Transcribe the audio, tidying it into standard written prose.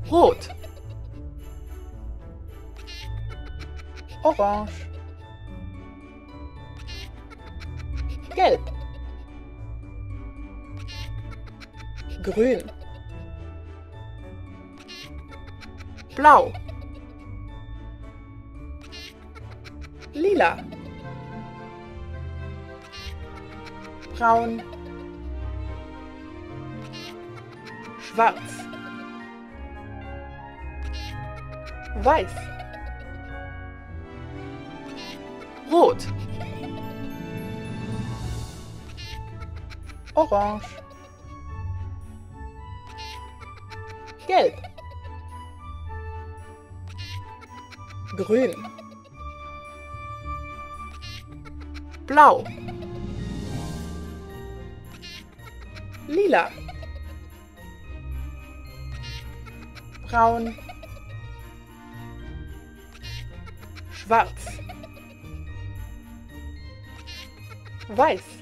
Rot, Orange, Gelb, Grün, Blau, Lila, Braun, Schwarz, Weiß, Rot, Orange, Gelb, Grün, Blau, Lila, Braun, Schwarz, Weiß.